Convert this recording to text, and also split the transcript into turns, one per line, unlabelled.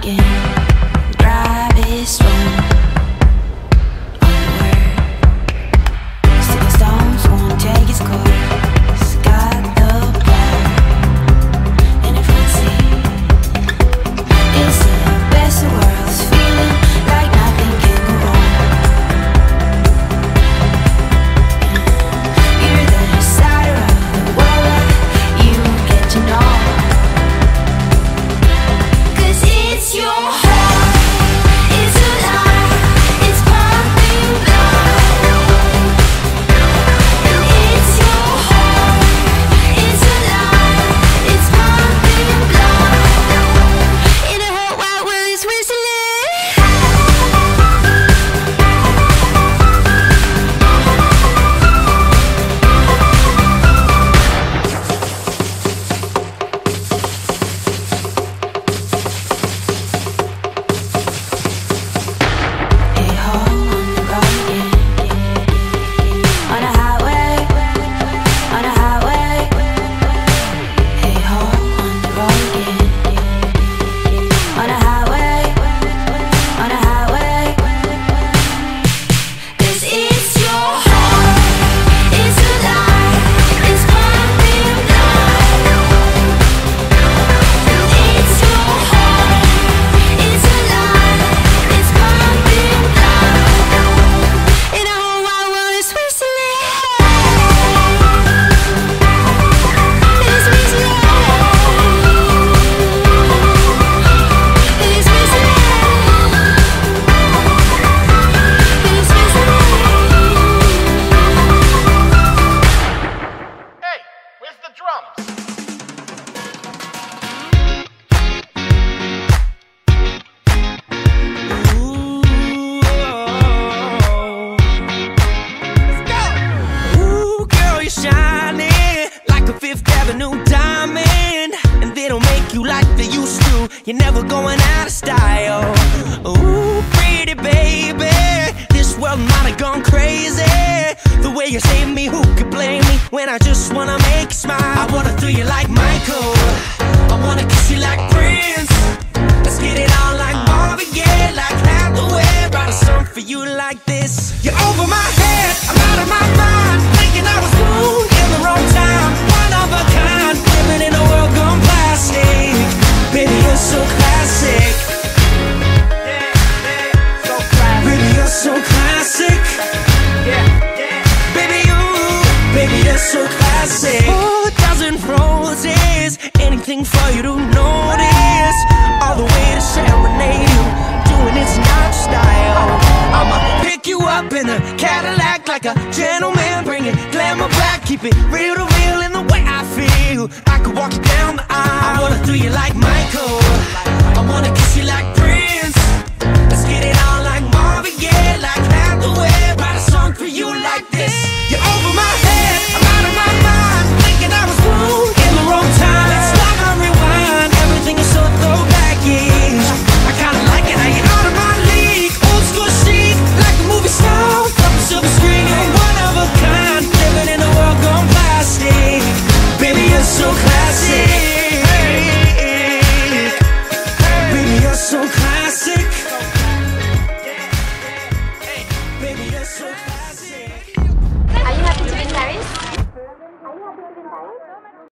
again. Drive is strong. Onward. Sticking stones won't take its course. Got the power in a frenzy. It's the best of worlds, feeling like nothing can go wrong. You're the decider of the world, you get to know. 'Cause it's your heart, it's alive, it's pumping blood. And it's your heart, it's alive, it's pumping blood. In a whole wide world, it's whistling. Hey ho, on the road again. On a highway, on a highway. Hey ho, on the road again. On a highway, on a highway. 'Cause it's your heart, it's alive, it's pumping blood. It's your heart, it's alive, it's pumping blood. In a whole wide world, it's whistling. It's whistling. It's whistling. It's whistling.
Hey, where's the drums?
Ooh, girl, you're shining like a Fifth Avenue diamond, and they don't make you like they used to. You're never going out of style. Ooh, pretty baby, this world might have gone crazy. The way you save me, who could blame me when I just wanna make you smile? I wanna thrill you like Michael, I wanna kiss you like Prince. Let's get it on like Marvin Gaye, like Hathaway. Write a song for you like this. You're over my head, I'm out of my mind, thinking I was born in the wrong time. One of a kind, living in a world gone plastic. Baby, you're so classic.
So classic.
Baby, you're so classic. Baby, you're so classic. Oh, a dozen roses, anything for you to notice. All the way to serenade you, doing it's not style. I'ma pick you up in a Cadillac like a gentleman, bring it glamour back, keep it real to real in the way I feel. I could walk you down the aisle. I wanna thrill you like Michael, I wanna kiss you like Prince. Let's get it on like Marvin Gaye, like Hathaway. Write a song for you like this. You're over my head, I'm out of my mind, thinking I was born in the wrong time. It's like I rewind, everything is so throwback-ish. I kinda like it how you're out of my league. Old school chic, like a movie star, from a silver screen. You're one of a kind, living in a world gone plastic. Baby, you're so classic. Baby, you're so classic. Baby, you're so classic.
Are you happy to be in Paris?